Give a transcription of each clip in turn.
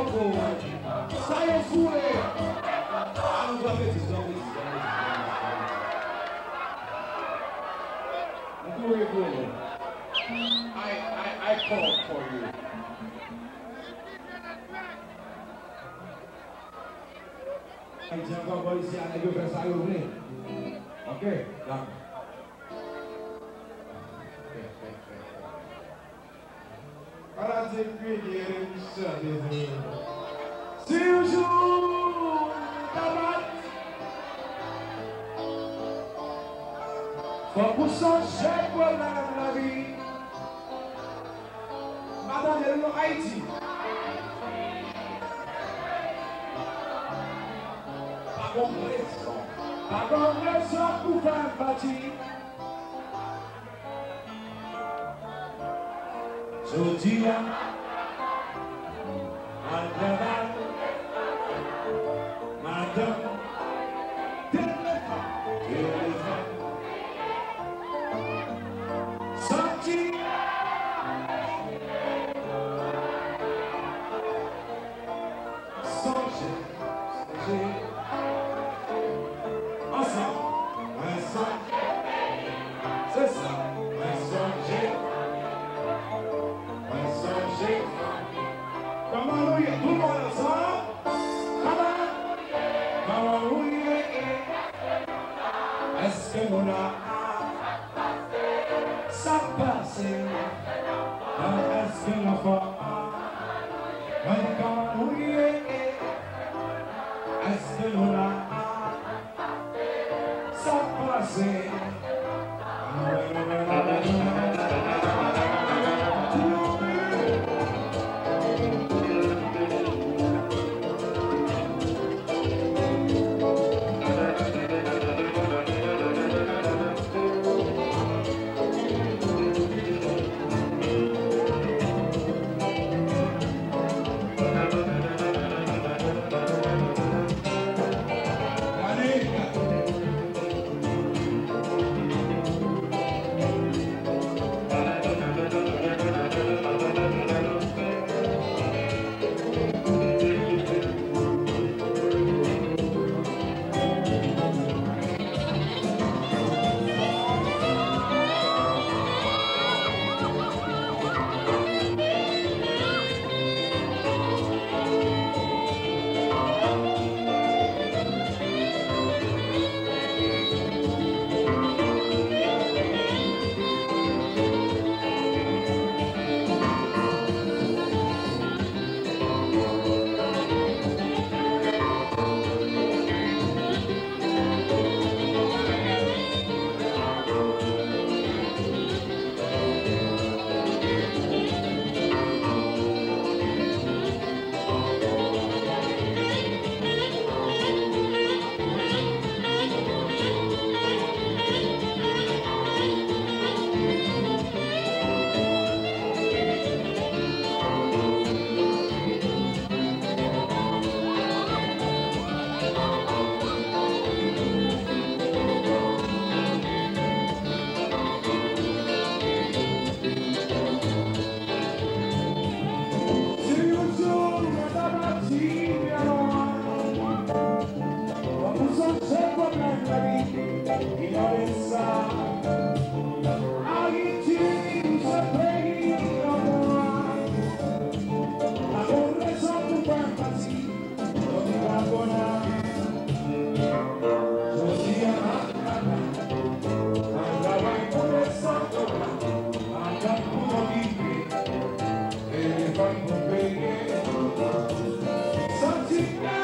Saya Fure. I called for you. Jangan kau isi anak gue bersayur nih. Oke, dah. Para experiência de Deus. Se o jogo tamat, vamos só chegar na vida. Madame no Haiti. Pagou preço por partir. Dia Madame téléphone sorti songer ensemble c'est ça songer. Come on, we do one song. Come on, we est-ce que on a ça passe? Est-ce que l'on fait? Come on, we est-ce que l'on a ça passe?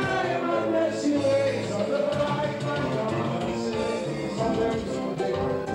Sometimes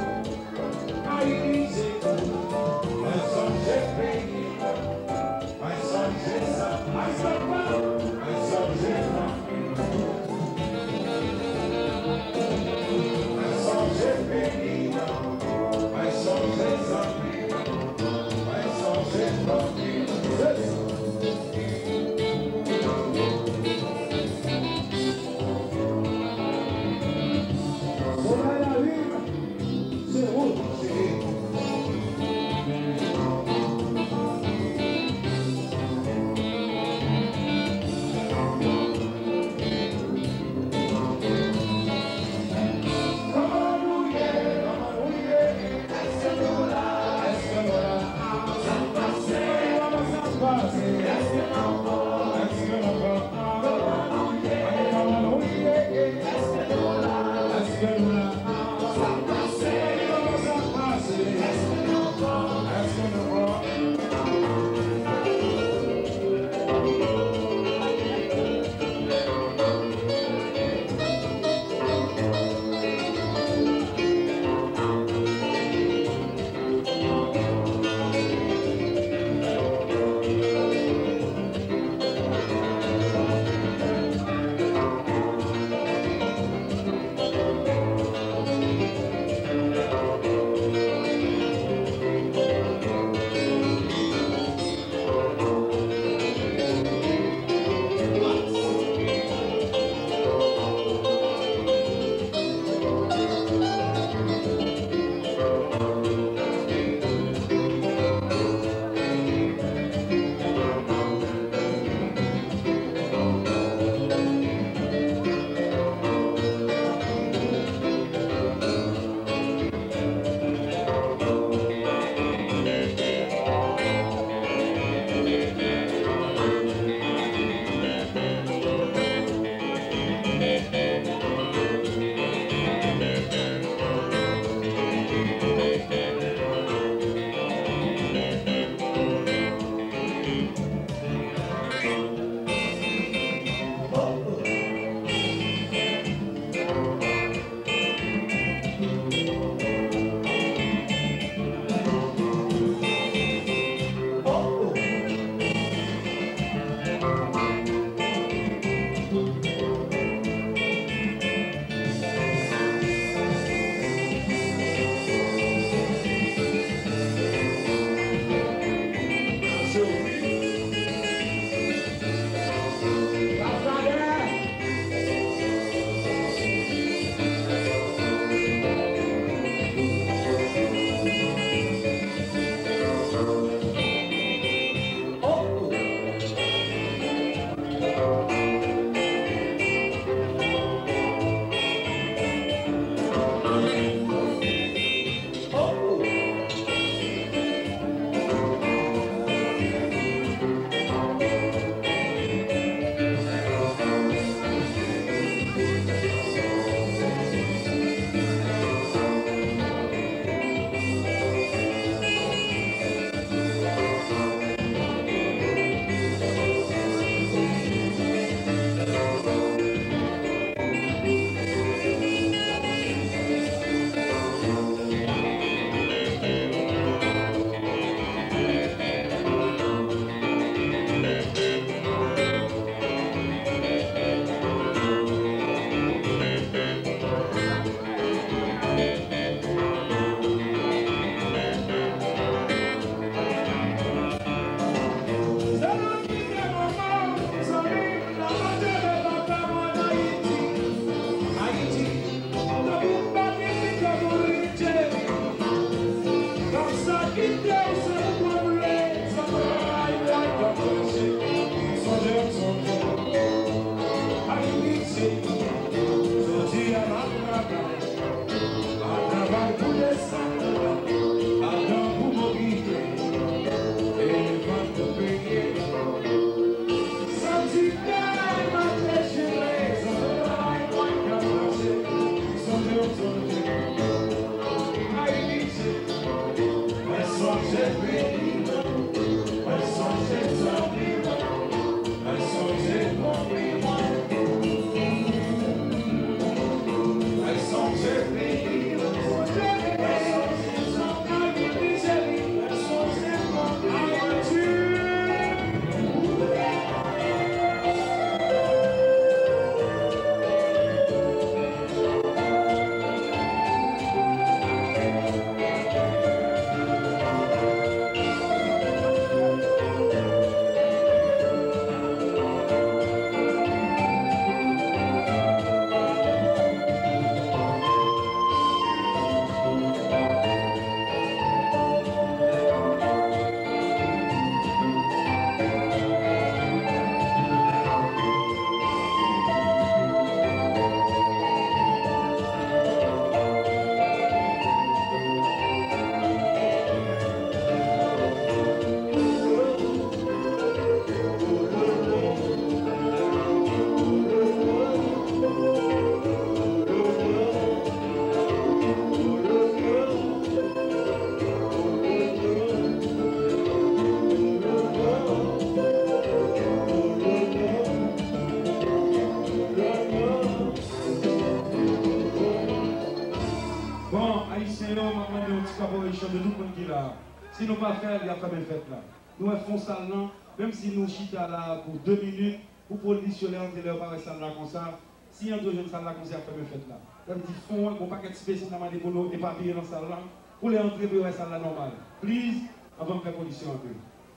de tout le monde qui est là. Si nous ne pas faire, il y a quand même fait là. Nous faisons ça là, même si nous chita là pour 2 minutes, pour positionner entre les par ça là comme ça, si on doit jouer ça là comme ça, il y a quand même fait là. Donc ils font un paquet spécial pour nous, des papiers dans ça là, pour les entrer pour ça là normal. Please, avant de faire condition un peu.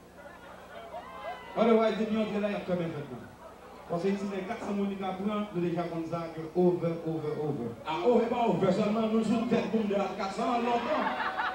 Otherwise, depuis entrer là, il y a quand même fait là. Parce que si les 400 personnes qui prennent, nous déjà comme ça, over. Ah, over, pas over, seulement nous sommes tête pour 400 longtemps.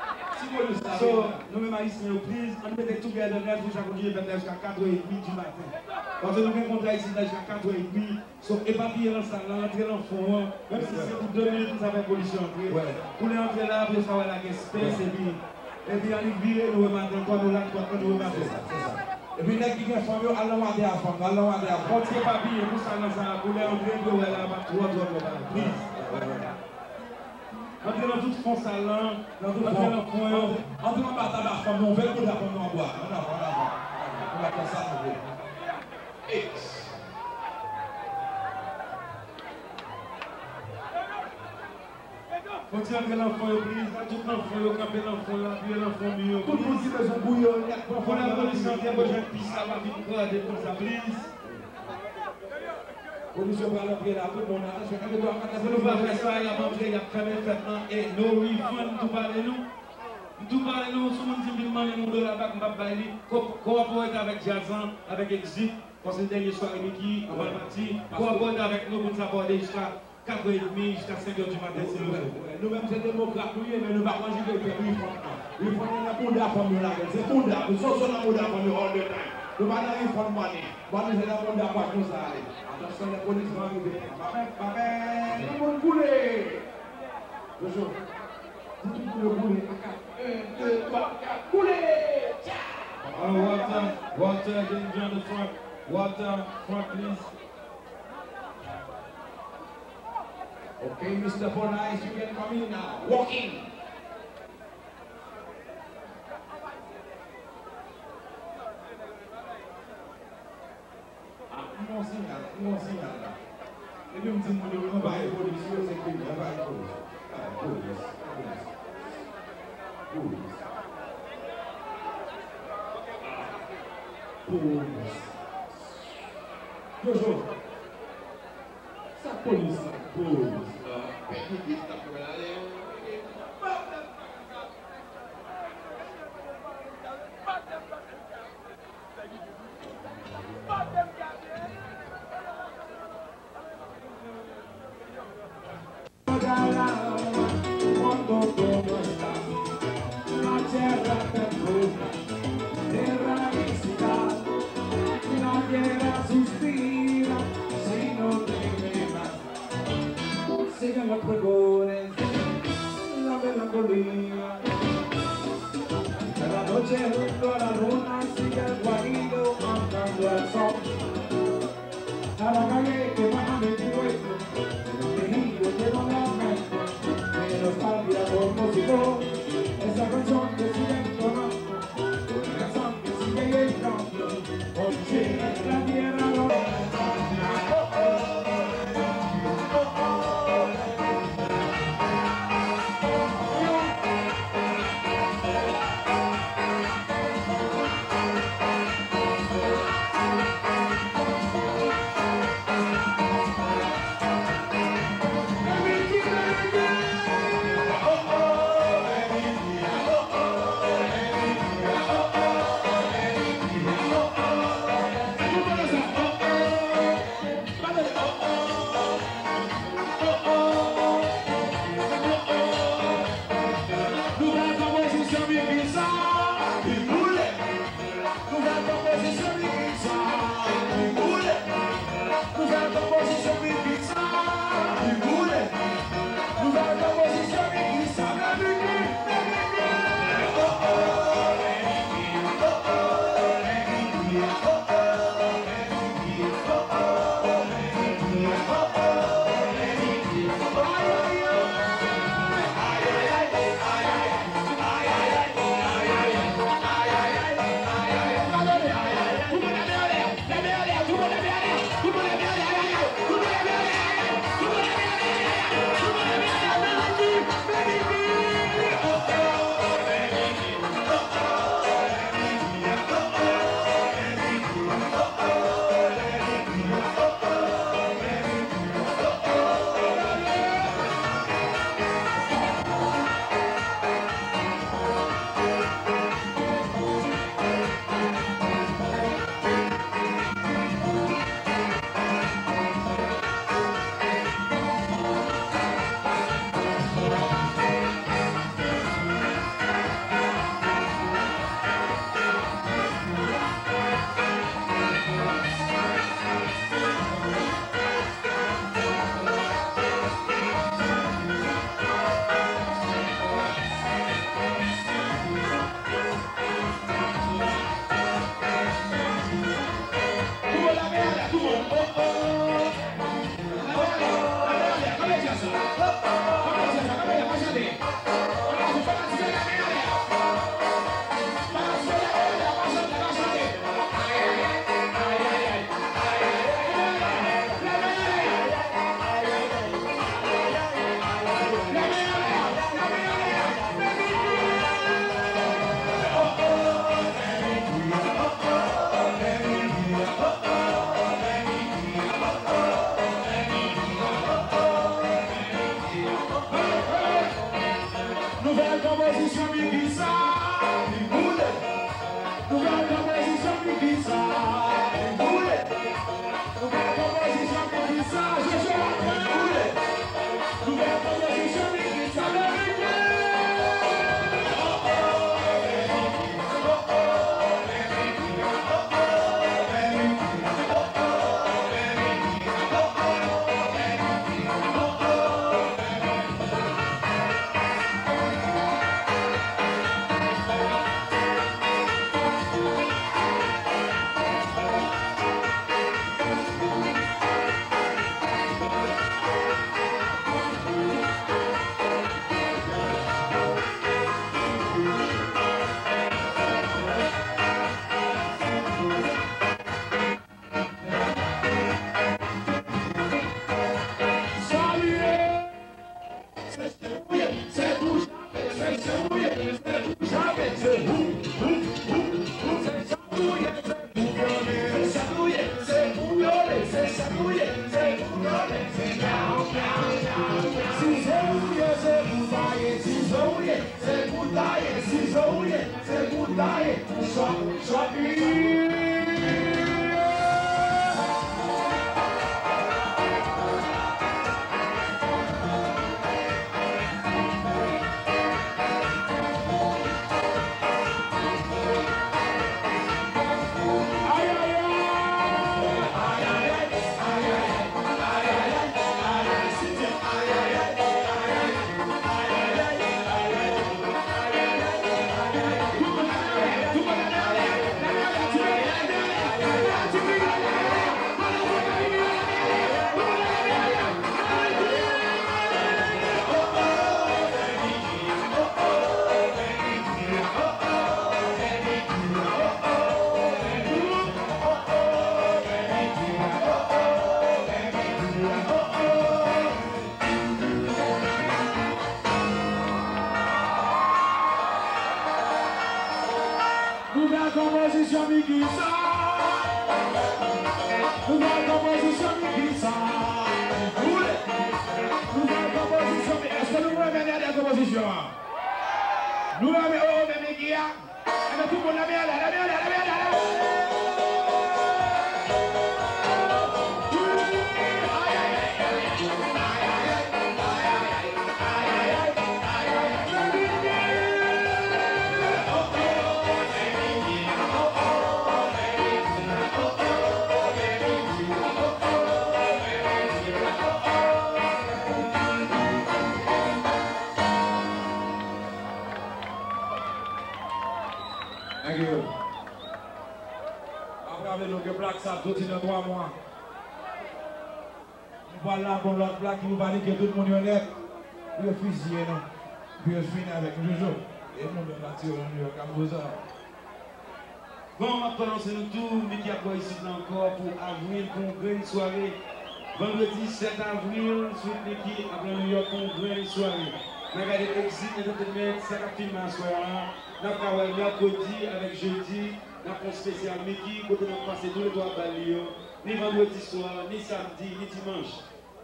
So, nous-mêmes haïtiens, please, on met tout bien de neuf, nous allons continuer jusqu'à 4h30 du matin. Parce que nous avons un contrat ici jusqu'à 4h30, so, éparpiller dans ça, entrer dans le fond, même si c'est pour 2 minutes, nous avons une pollution. Pour les entrer là, pour faire la espèce, et puis en virer, nous remettons quoi, nous remettons. Et puis, les qui sont venus, allons à la femme, allons à la femme. Quand il y a papier, pour ça, pour les entrer, pour aller là-bas, 3 heures, please. Entrez dans tout fond salon, dans tout fond le coin. Entrez dans la tabac, femme, on fait le coup d'apprendre à boire. On va faire ça, on va. Quand tu entres dans l'enfant, tout l'enfant, camper l'enfant, appuyer l'enfant mieux. Tout le monde qui veut son bouillon, il y a pas pour la police, il y a besoin de piste, ça va vite prendre pour ça, please. Police va l'entrée là, tout le monde a attention. Nous va faire ça, il y a mangé, il y a quand même fait là, et no refund, tout parler nous. Tout parler nous, tout le monde dit demander nous de là-bas, on va bailler, coopérer avec Jazan, avec Exit, parce que le dernier soir, Mickey, on va partir, coopérer avec nous pour nous aborder jusqu'à 4h30, jusqu'à 5h du matin, c'est nous. Nous-mêmes, c'est démocrate, mais nous ne pas manger de paix, il faut la bouddha pour nous là, c'est bouddha, nous sommes la bouddha pour nous all the time. Nous ne pas dans une forme money, c'est la bouddha pour nous aller. Attention, les polices vont arriver. Papa, tout le monde couler. Toujours. Tout le monde couler. 1, 2, 3, 4, couler. Water, getting down the front. Water, front, please. Okay, Mr. Bonais, you can come in now. Walk in. Mon signal là. Et puis, on dit que nous va aller police, c'est que nous va aller police. Police. Toujours. Ça police, police. Sigan los pregones. la colina. En la noche junto a la luna sigue el guajiro cantando el sol. A la calle que baja de puesto, el mejillo lleno de aumento, de nostalgia como si fuera esa canción que sigue entonando, una canción que sigue llegando, oye, la tierra no. Nouvelle composition Mibisa, nouvelle composition Mibisa, nouvelle composition Mibisa, je joue la nouvelle composition Mibisa, Nouvelle composition Mikisa. Nouvelle composition Mikisa. Nouvelle composition. Est-ce que nous voulons mener la composition? Nous avons même Mikia. Et tout le monde la bien là. Thank you. Après, nous avons plaque ça, tout dans 3 mois. Nous parlons là pour l'autre plaque qui nous va dire que tout le monde est honnête. Puis fusillé, non. Puis finir avec nous toujours. Et nous devons partir au New York à Bosa. Bon, maintenant, c'est nous tous, Mickey a ici encore pour avril, congrès, une soirée. Vendredi 7 avril, suite Mickey, après New York, congrès, une soirée. Nous avons regardé Exit Entertainment, ça a filmé à soir. Nous avons travaillé mercredi avec jeudi. Nous avons spécial Mickey, côté nous passer tous les 3 balles. Ni vendredi soir, ni samedi, ni dimanche.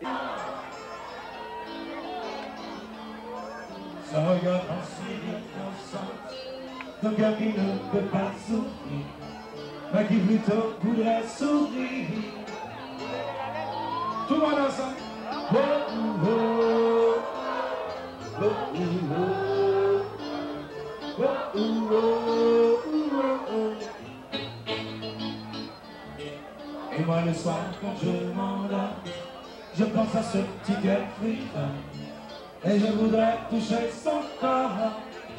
Ça regarde ensuite innocente, ton cœur qui ne peut pas souffrir, mais qui plutôt voudrait sourire. Tout le monde ensemble. Oh, oh, oh, oh, oh, oh, oh, oh. Et moi le soir quand je m'endors, je pense à ce petit cœur frisson. Et je voudrais toucher son corps.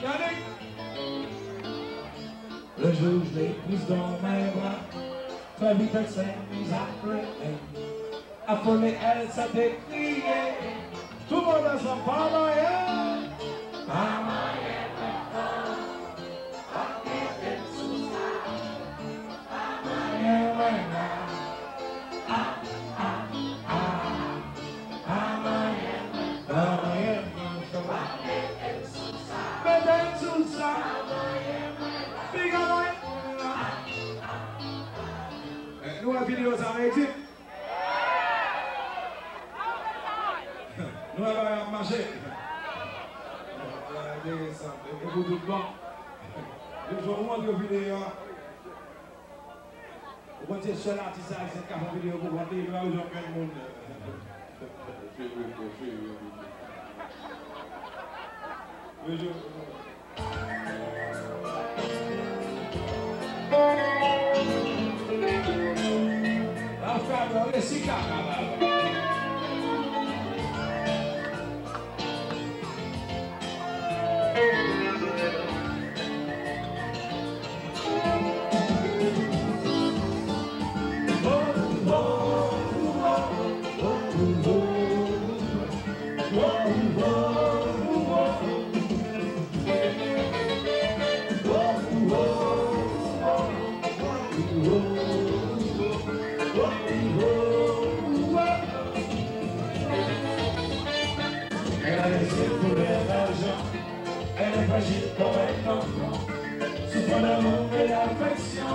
Le jour où je l'ai prise dans mes bras, très vite elle s'est mise à pleurer. Affolée, elle s'est décriée. Tout le monde ensemble. Maman, nous avons vidéo ça avec nous avons marché. Et vous tout bon. Je vous montre une vidéo. Vous comptez seul artiste avec cette carte vidéo pour voir les gens où j'en le monde. Elle a laissé couler l'argent, elle est fragile comme un enfant, souffre d'amour et d'affection.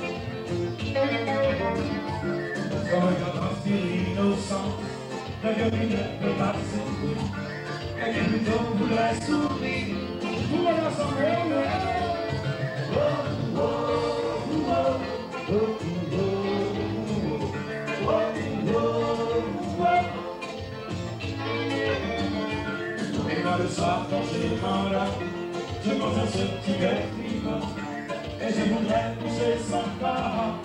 Son regard transpire innocent, le cœur qui ne peut pas souffrir, et qui plutôt voudrait sourire. Tout le monde ensemble, oh, oh, oh, oh, oh, le soir quand j'ai mal, je pense à ce petit gars vivant, et je voudrais toucher son corps.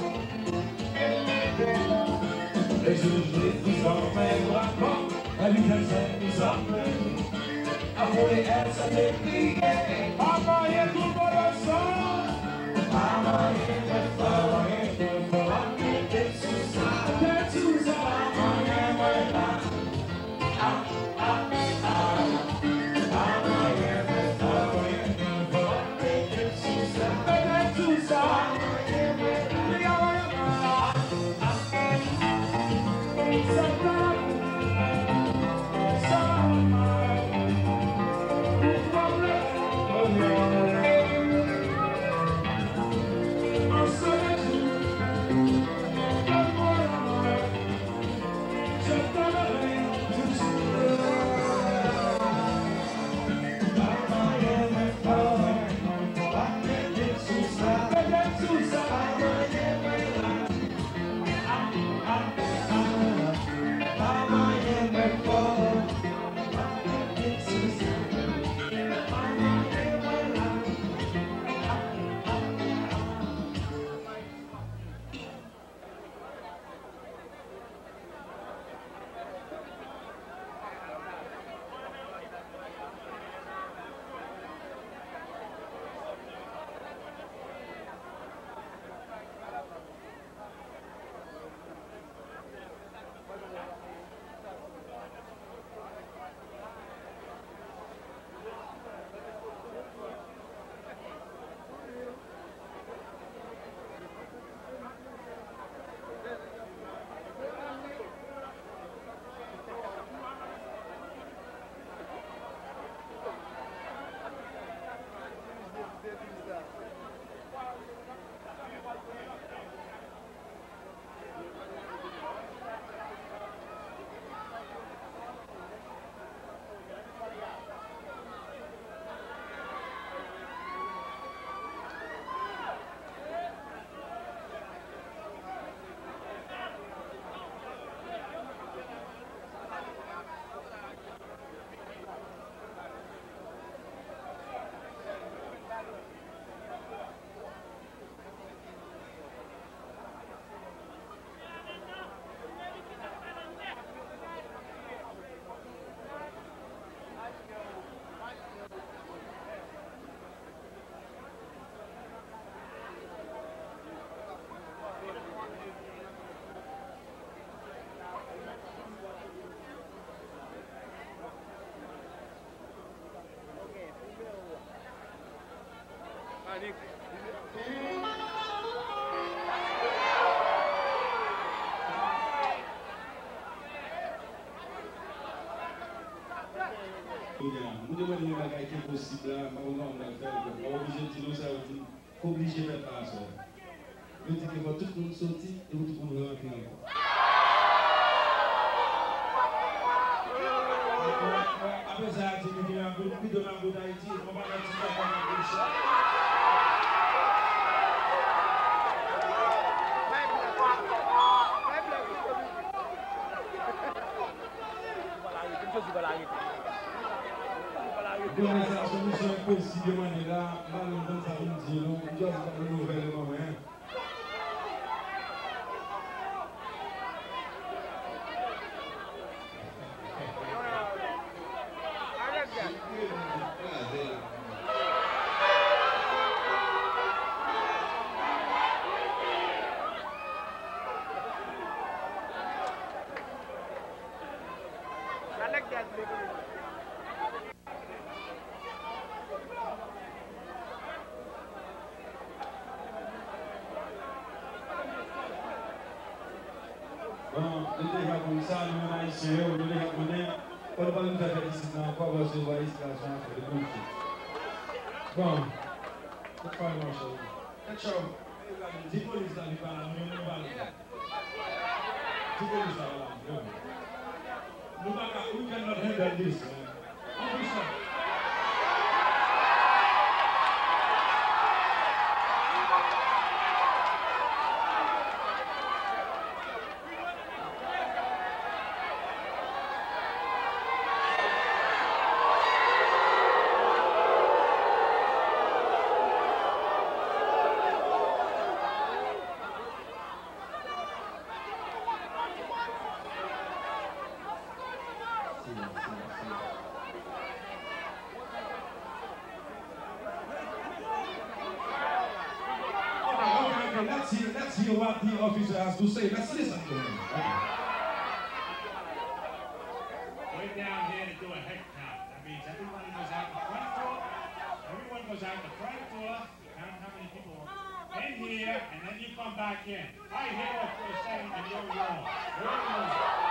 Les jours je l'ai pris dans mes bras, la vie elle s'est mise à pleurer, affolée elle s'est décriée. Maman, il y a tout le monde ensemble. Maman, il est fort, il est fort, il est sous ça, maman, il est là. Nous demandons des bagages qui sont possibles, on va faire, on est obligé de dire ça, on est obligé de faire ça. Nous disons que tout le monde sortit et tout le monde rentre encore. Après ça, tu me dis un peu plus de la boue d'Haïti, on va mettre ça dans la bouche. Donner sa solution possiblement là, malheureusement ça nous dit non, nous doit faire une nouvelle moment. Bon, nous déjà comme ça, nous haïtiens, nous déjà connaissons, on ne va pas nous faire ici encore parce que vous voyez la situation de conflit. Bon, c'est pas grand chose. Ciao. Dis police là, nous parlons. Dis police là, we cannot handle this. Officer. Let's hear what the officer has to say. Let's listen to him. We're down here to do a head count. That means everybody goes out the front door. Everyone goes out the front door. Count how many people are in here, and then you come back in. I hear what you're saying, and you're wrong. You're wrong.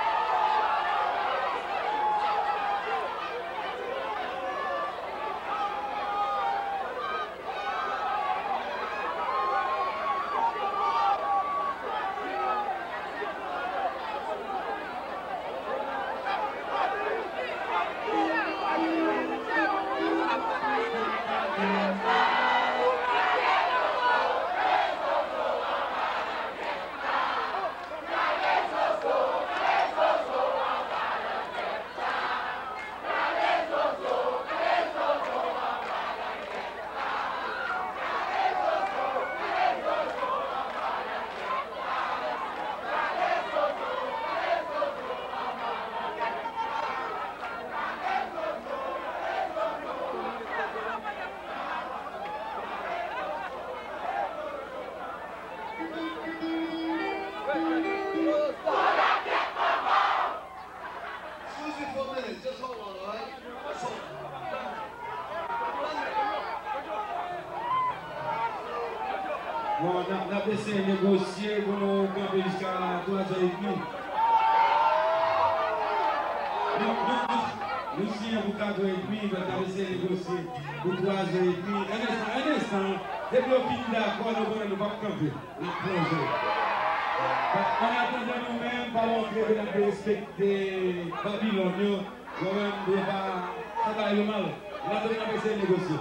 Bon, on a essayé de négocier pour nous camper jusqu'à 3h30. Nous signons pour 4h30, on a essayé de négocier pour 3h30. Un instant, dès que nous finissons d'accord, nous ne pouvons pas camper. On attend nous-mêmes par l'entrée de respecter Babylone. Nous-mêmes, nous ne pouvons pas travailler le mal. On a essayé de négocier.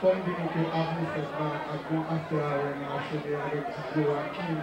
Comme dit que avant fait avant after hour now, c'est avec Joachim.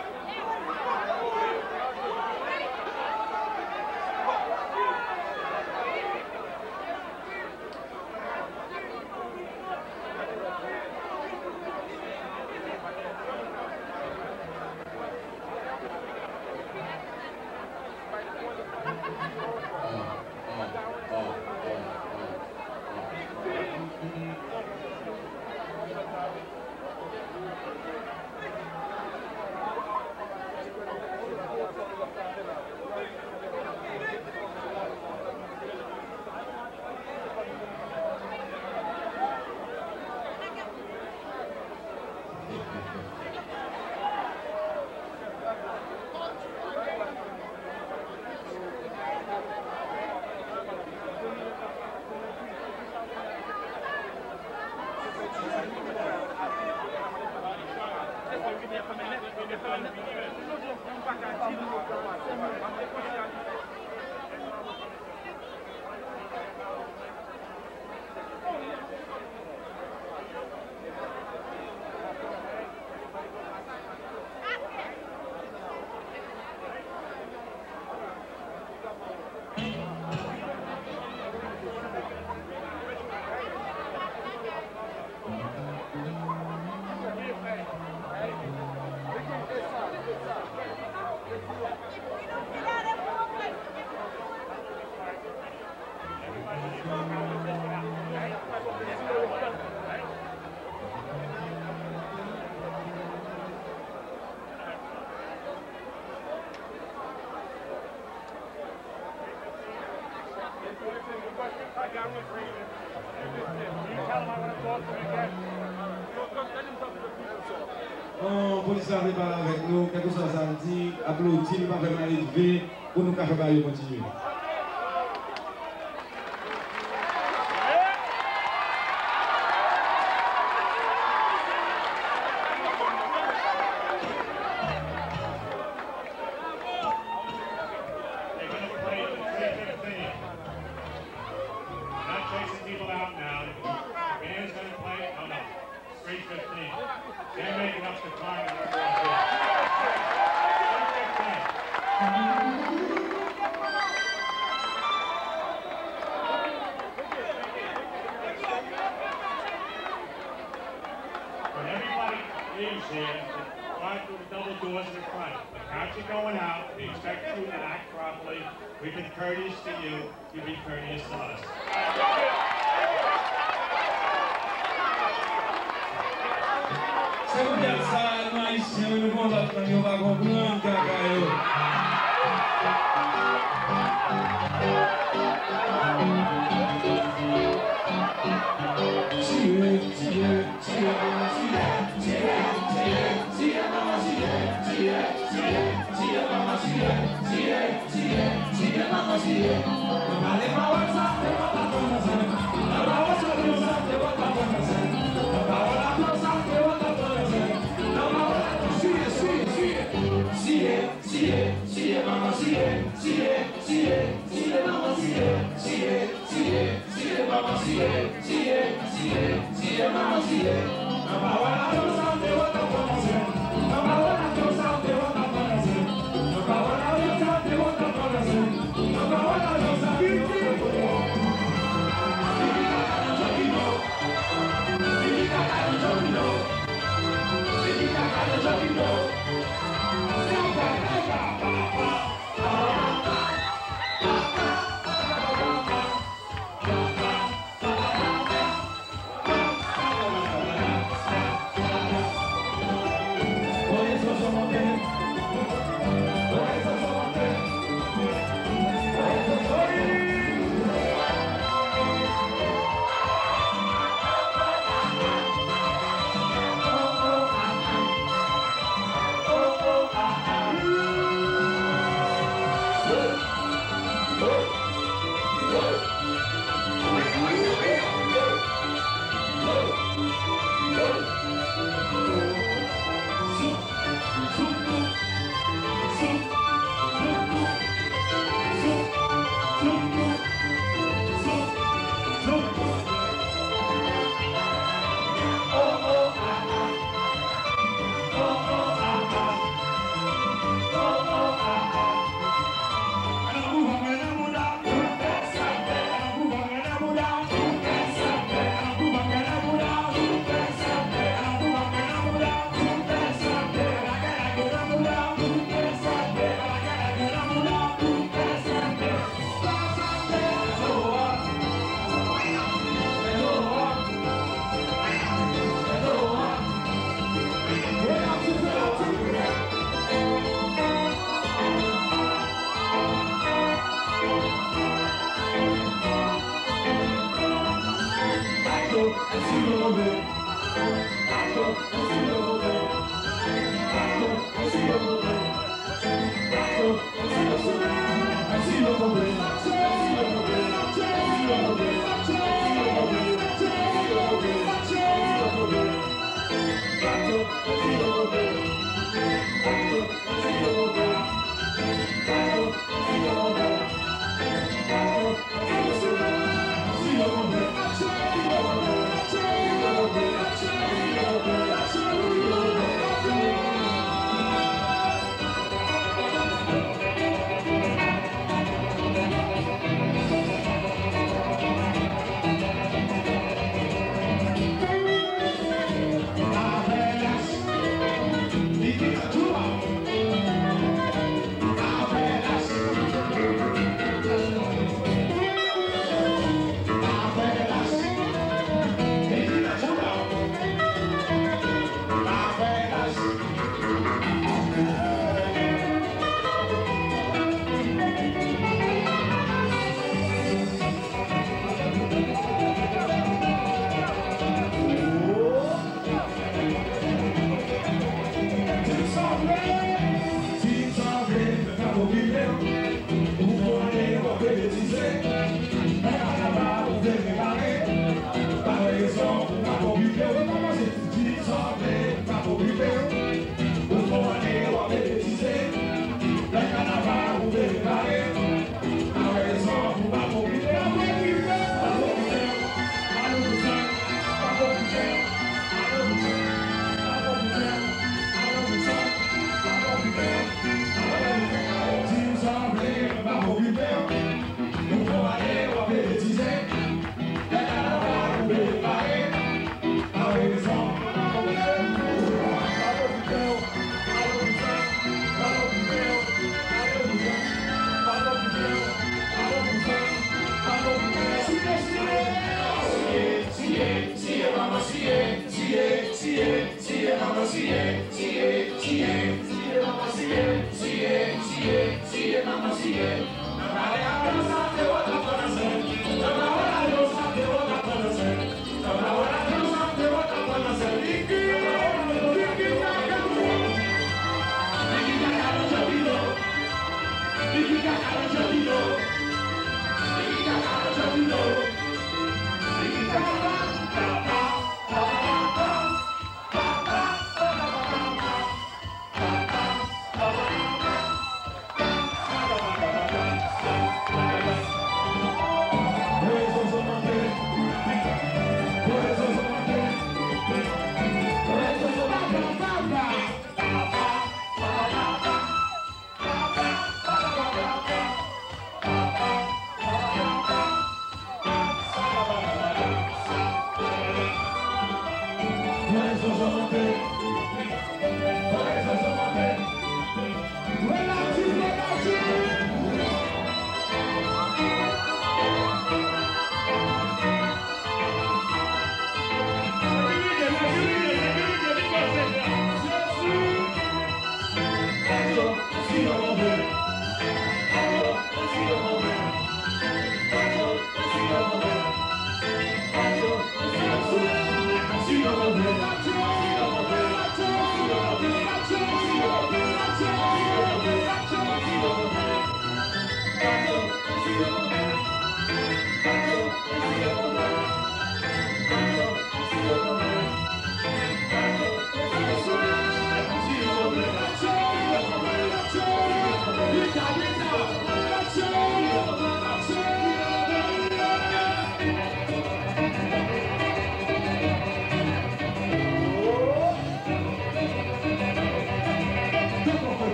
On police a parlé avec nous, quelque chose à dire, applaudit, nous pas vraiment élevé pour nous faire continuer. We've been courteous to you, you've been courteous to us. C'est pour dire ça, nous haïtiens, nous ne pouvons pas comprendre, Kakayo.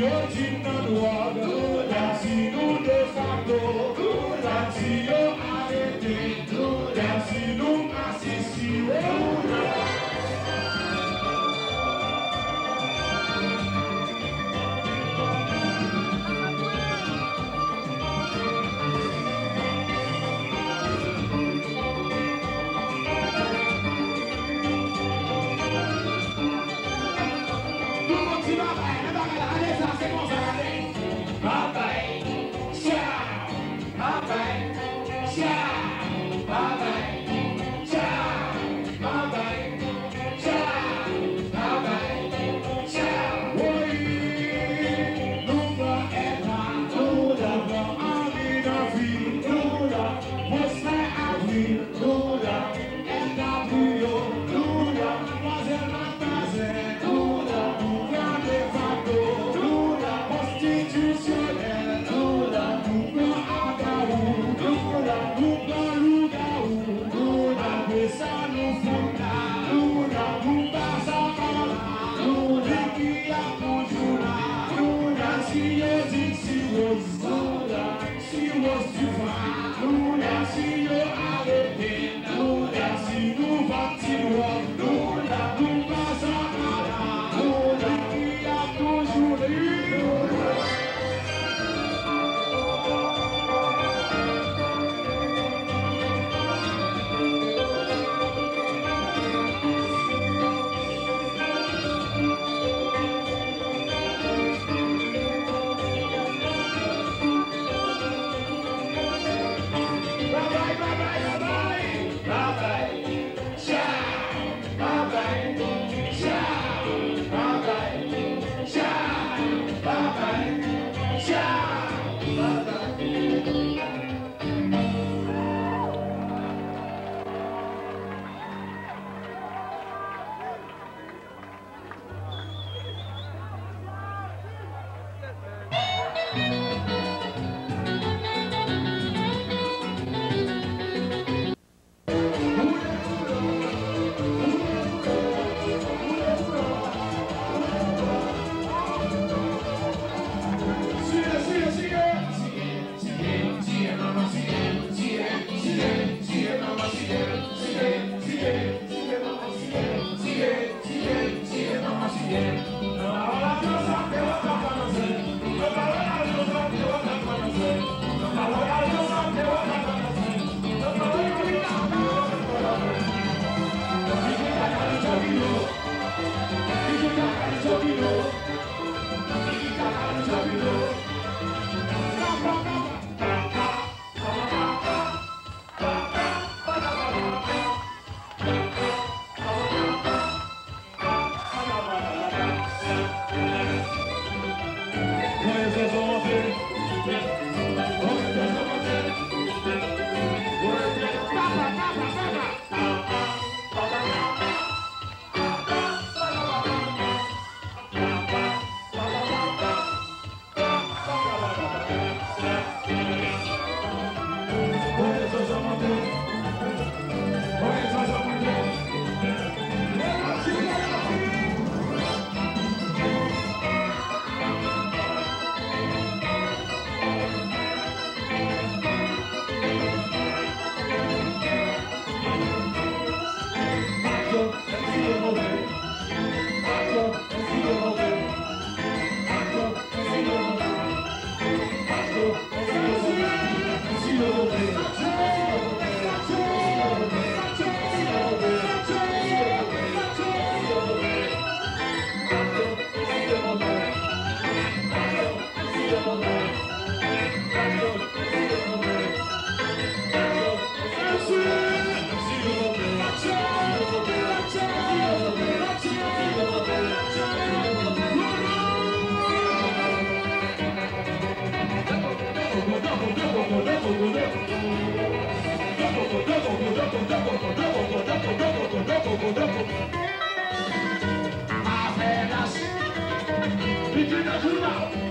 yo din nan wag, dem si nou de facto, dem si yo arete, dem si nou asisi, Apenas pedir ajuda.